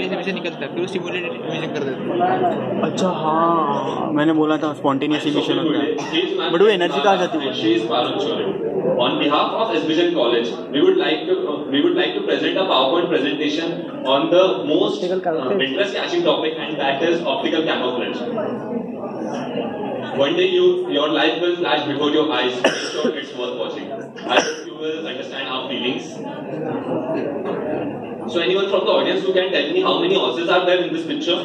Face में से निकलता है, फिर वो सिमुलेटेड इमेजिंग कर देता है। अच्छा हाँ, मैंने बोला था स्पॉन्टेनियस इमिशन होता है, बट वो एनर्जी कहाँ जाती है? On behalf of SBJN College, we would like to present a PowerPoint presentation on the most interest-catching topic, and that is optical camouflage. One day your life will flash before your eyes. Make sure it's worth watching. I hope you will understand our feelings. So anyone from the audience who can tell me how many horses are there in this picture?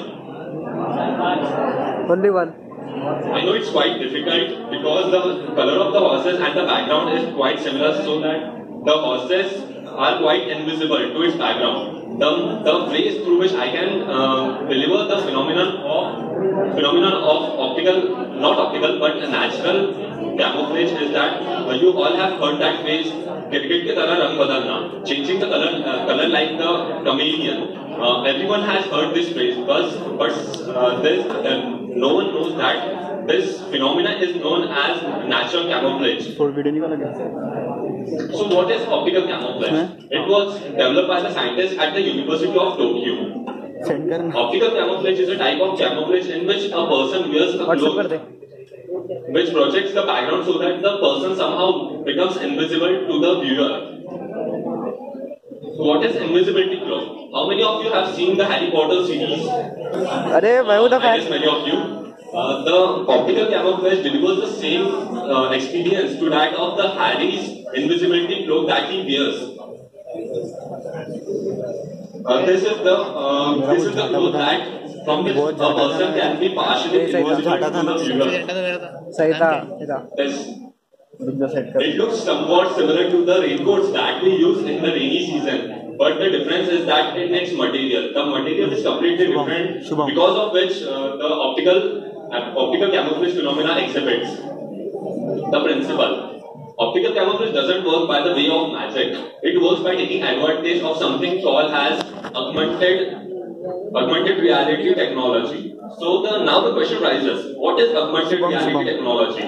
Only one. I know it's quite difficult because the color of the horses and the background is quite similar, so that the horses are quite invisible to its background. The ways through which I can deliver the phenomenon of optical, not optical, but natural camouflage is that you all have heard that phrase, cricket ki tarah rang badalna, changing the color like the chameleon. Everyone has heard this phrase, but no one knows that this phenomena is known as natural camouflage. So what is optical camouflage? It was developed by the scientists at the University of Tokyo. Optical camouflage is a type of camouflage in which a person wears a cloth which projects the background so that the person somehow becomes invisible to the viewer. So what is invisibility cloak? How many of you have seen the Harry Potter series? I guess many of you. The optical camouflage delivers the same experience to that of the Harry's invisibility cloak that he wears. This is the cloak that from which a person can be partially invisible to the viewer. It looks somewhat similar to the raincoats that we use in the rainy season, but the difference is that in its material. The material is completely different, because of which the optical camouflage phenomena exhibits. The principle. Optical camouflage doesn't work by the way of magic. It works by taking advantage of something called as augmented reality technology. So now the question rises, what is augmented reality technology?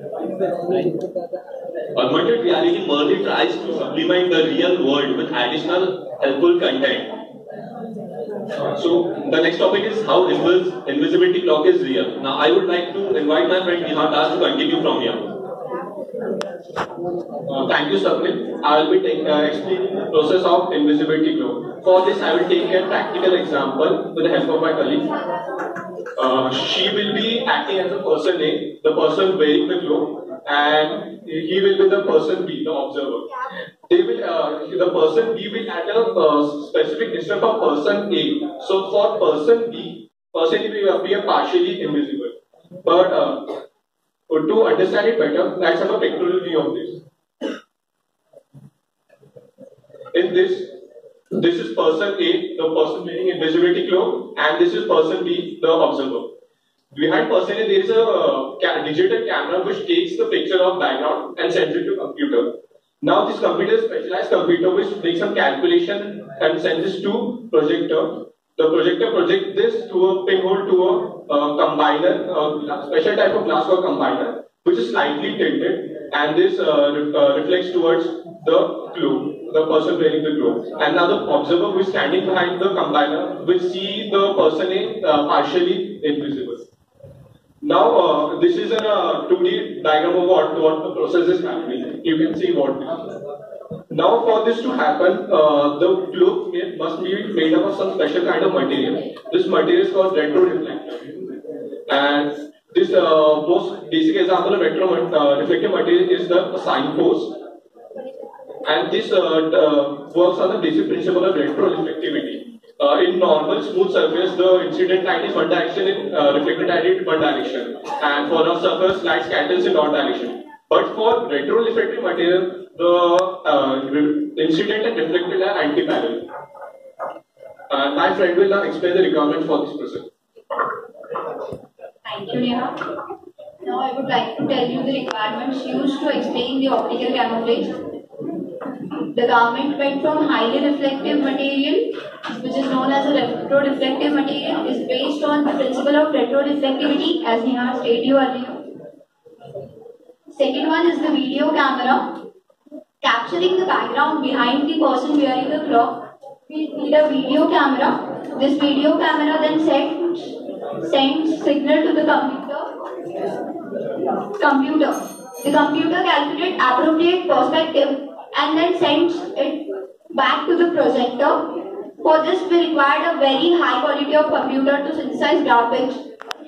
Augmented reality merely tries to supplement the real world with additional helpful content. So the next topic is how invisibility cloak is real. Now I would like to invite my friend Nihat Das to continue from here. Thank you, Sapnil. I will be explaining the process of invisibility cloak. For this, I will take a practical example with the help of my colleague. She will be acting as a person A, the person wearing the cloak, and he will be the person B, the observer. The person B will add a specific distance of person A. So for person B, person B will appear partially invisible. But to understand it better, let's have a pictorial view of this. In this is person A, the person wearing invisibility cloak, and this is person B, the observer. Behind person A, there is a digital camera which takes the picture of background and sends it to computer. Now this computer is a specialized computer which makes some calculation and sends this to projector. The projector projects this through a pinhole to a combiner, special type of glass called combiner, which is slightly tilted, and this reflects towards the cloak, the person wearing the cloak. And now the observer who is standing behind the combiner will see the person partially invisible. Now this is a 2D diagram of what the process is happening. You can see what this is. Now for this to happen, the cloak must be made up of some special kind of material. This material is called retroreflector. And this most basic example of retroreflective material is the signpost. And this works on the basic principle of retroreflectivity. In normal smooth surface, the incident light is one direction, reflected light in one direction, and for a surface, light scatters in all direction. But for retroreflective material, the incident and reflected are anti-parallel. My friend will now explain the requirements for this process. Thank you, Neha. Now I would like to tell you the requirements used to explain the optical camouflage. The garment made from highly reflective material, which is known as a retroreflective material, is based on the principle of retroreflectivity, as Neha stated you earlier. Second one is the video camera. Capturing the background behind the person wearing the cloak, we need a video camera This video camera then sends signal to the computer. The computer calculates appropriate perspective and then sends it back to the projector. For this, we required a very high quality of computer to synthesize graphics.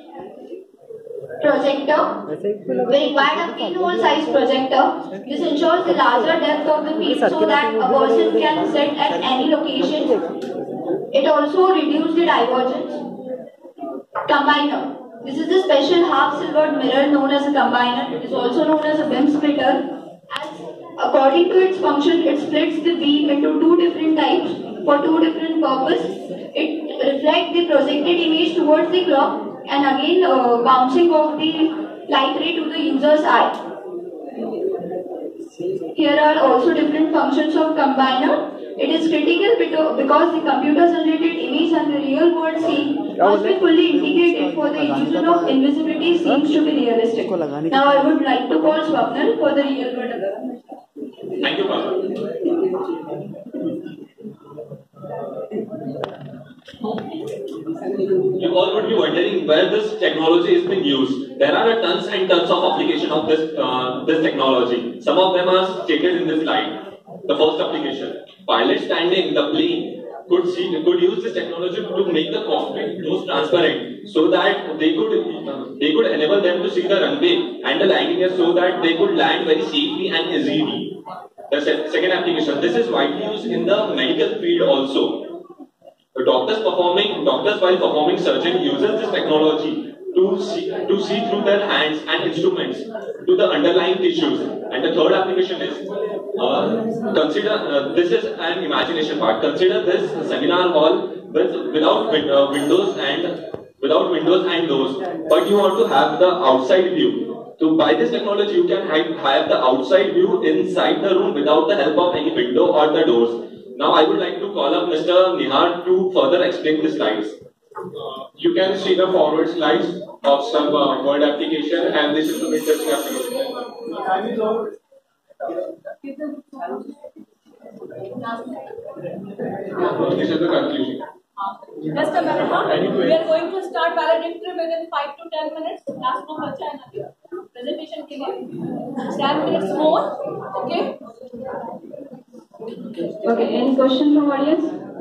Projector. We required a pinhole size projector. This ensures the larger depth of the field so that a person can sit at any location. It also reduces the divergence. Combiner. This is the special half-silvered mirror known as a combiner. It is also known as a beam splitter. As according to its function, it splits the beam into two different types for two different purposes. It reflects the projected image towards the clock and again bouncing off the light ray to the user's eye. Here are also different functions of combiner. It is critical because the computer-generated image and the real-world scene must be fully integrated for the illusion of invisibility seems to be realistic. Now I would like to call Swapnil for the real-world development. Thank you, Papa. You all would be wondering where this technology is being used. There are tons and tons of applications of this technology. Some of them are stated in this slide. The first application, pilots standing the plane could use this technology to make the cockpit more transparent, so that they could enable them to see the runway and the landing gear, so that they could land very safely and easily. The second application, this is widely used in the medical field also. The doctors while performing surgery uses this technology to see through their hands and instruments to the underlying tissues. And the third application is consider this is an imagination part. Consider this seminar hall without windows and doors, but you want to have the outside view. So by this technology, you can have the outside view inside the room without the help of any window or the doors. Now I would like to call up Mr. Nihar to further explain the slides. You can see the forward slides of some word application, and this is some interesting application. This is the conclusion. Just a minute, we are going to start valedictory within 5 to 10 minutes. Last no bacha hai na presentation ke liye 10 minutes more. Okay. Okay. Any question from audience?